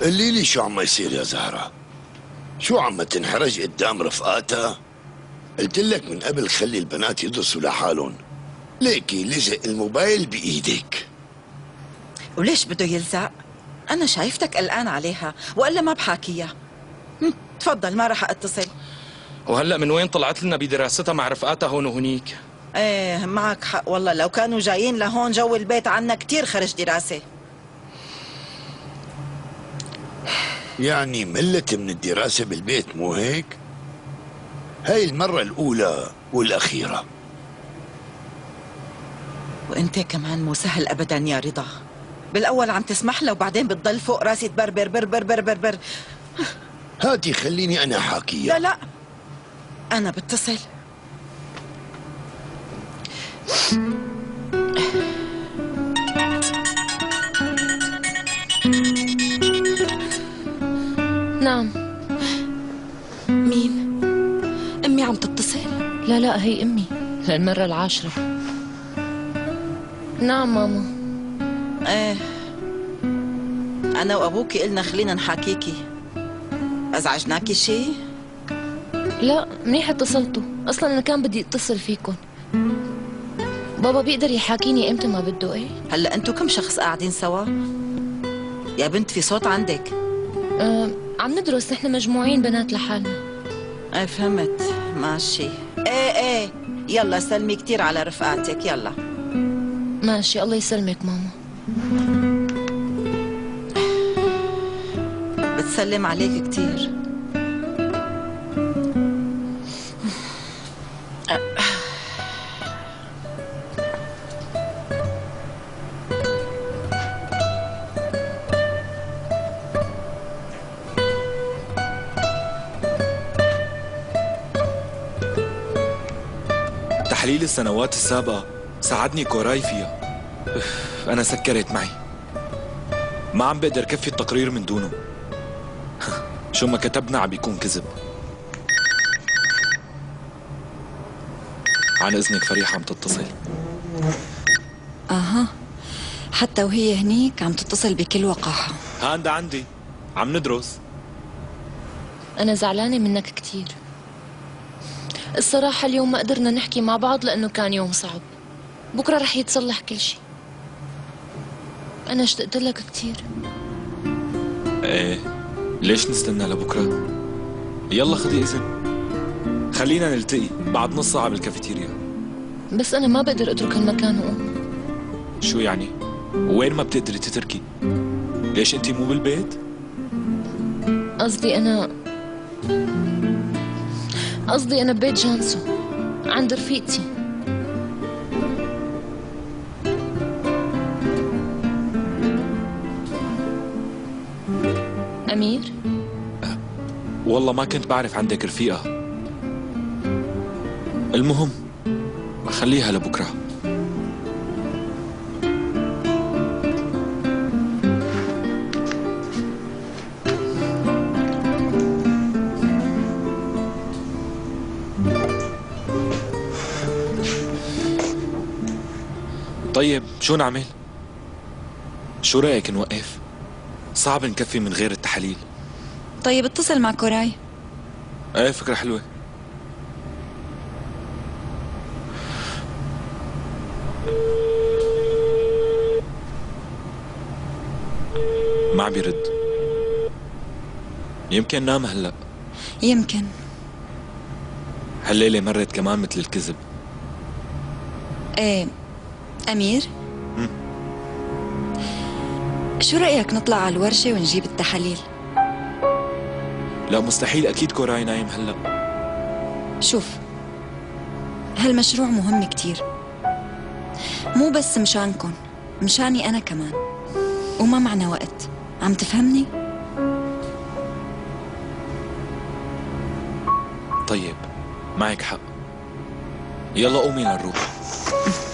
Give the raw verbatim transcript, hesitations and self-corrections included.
قولي لي شو عم يصير يا زهرة؟ شو عم تنحرج قدام رفقاتها؟ قلت لك من قبل خلي البنات يدرسوا لحالهم، ليكي لزق الموبايل بإيدك. وليش بده يلزق؟ أنا شايفتك قلقان عليها وإلا ما بحاكيها. تفضل ما رح أتصل. وهلأ من وين طلعت لنا بدراستها مع رفقاتها هون وهنيك؟ ايه معك حق والله، لو كانوا جايين لهون جو البيت عنا كتير خرج دراسة. يعني ملت من الدراسة بالبيت مو هيك؟ هاي المرة الأولى والأخيرة. وانت كمان مو سهل أبدا يا رضا، بالأول عم تسمح له وبعدين بتضل فوق راسي تبربر بربر بربر بربر. هاتي خليني أنا حاكيها. لا لا أنا بتصل. نعم. مين؟ أمي عم تتصل؟ لا لا هي أمي للمرة العاشرة. نعم ماما. ايه أنا وأبوكي قلنا خلينا نحاكيكي. أزعجناكي شي؟ لا منيح اتصلتوا، أصلا أنا كان بدي اتصل فيكم. بابا بيقدر يحاكيني امتى ما بده. ايه هلا انتو كم شخص قاعدين سوا؟ يا بنت في صوت عندك. أه عم ندرس نحن مجموعين بنات لحالنا. ايه فهمت ماشي. ايه ايه يلا سلمي كتير على رفقاتك يلا. ماشي الله يسلمك ماما. بتسلم عليك كتير. تحليل السنوات السابقة ساعدني كوراي فيها. أنا سكرت معي، ما عم بقدر كفي التقرير من دونه. شو ما كتبنا عم بيكون كذب. عن إذنك فريحة عم تتصل. اها حتى وهي هنيك عم تتصل بكل وقاحة. هاندا عندي عم ندرس. أنا زعلانة منك كتير الصراحة. اليوم ما قدرنا نحكي مع بعض لأنه كان يوم صعب. بكرة رح يتصلح كل شيء. أنا اشتقت لك كتير. ايه ليش نستنى لبكرة؟ يلا خدي إذن، خلينا نلتقي بعد نص ساعة بالكافيتيريا. بس أنا ما بقدر أترك المكان وأقوم. شو يعني؟ وين ما بتقدري تتركي؟ ليش أنتي مو بالبيت؟ قصدي أنا قصدي أنا ببيت جانسو عند رفيقتي. أمير؟ أه والله ما كنت بعرف عندك رفيقة. المهم خليها لبكرة. طيب شو نعمل؟ شو رأيك نوقف؟ صعب نكفي من غير التحاليل. طيب اتصل مع كوراي. ايه فكرة حلوة. ما عم بيرد. يمكن نام هلا. يمكن. هالليلة مرت كمان مثل الكذب. ايه أمير؟ مم. شو رأيك نطلع على الورشة ونجيب التحاليل؟ لا مستحيل، أكيد كوراي نايم هلأ. شوف هالمشروع مهم كتير، مو بس مشانكن، مشاني أنا كمان، وما معنا وقت. عم تفهمني؟ طيب معك حق، يلا قومي لنروح.